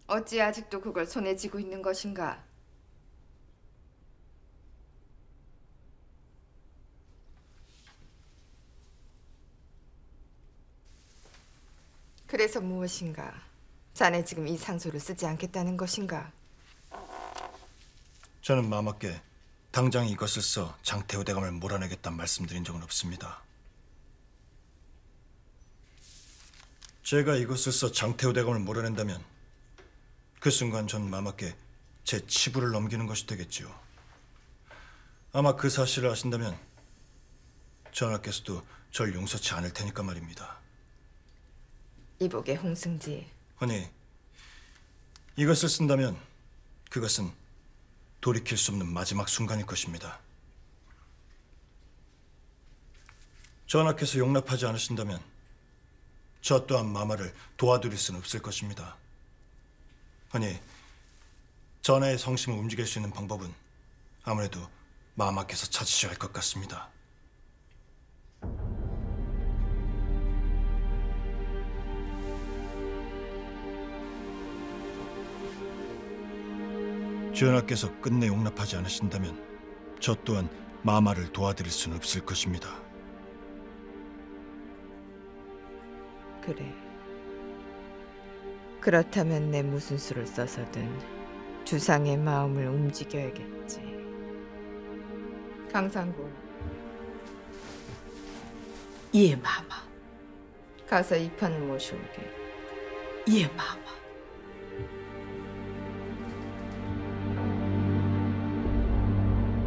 어찌 아직도 그걸 손에 쥐고 있는 것인가? 그래서 무엇인가? 자네 지금 이 상소를 쓰지 않겠다는 것인가? 저는 마마께 당장 이것을 써 장태호 대감을 몰아내겠다는 말씀드린 적은 없습니다. 제가 이것을 써 장태호 대감을 몰아낸다면 그 순간 전 마마께 제 치부를 넘기는 것이 되겠지요. 아마 그 사실을 아신다면 전하께서도 절 용서치 않을 테니까 말입니다. 이복의 홍승지, 아니, 이것을 쓴다면 그것은 돌이킬 수 없는 마지막 순간일 것입니다. 전하께서 용납하지 않으신다면 저 또한 마마를 도와드릴 수는 없을 것입니다. 아니, 전하의 성심을 움직일 수 있는 방법은 아무래도 마마께서 찾으셔야 할 것 같습니다. 전하께서 끝내 용납하지 않으신다면 저 또한 마마를 도와드릴 수는 없을 것입니다. 그래. 그렇다면 내 무슨 수를 써서든 주상의 마음을 움직여야겠지. 강상구, 예, 마마. 가서 이판을 모셔오게. 예, 마마.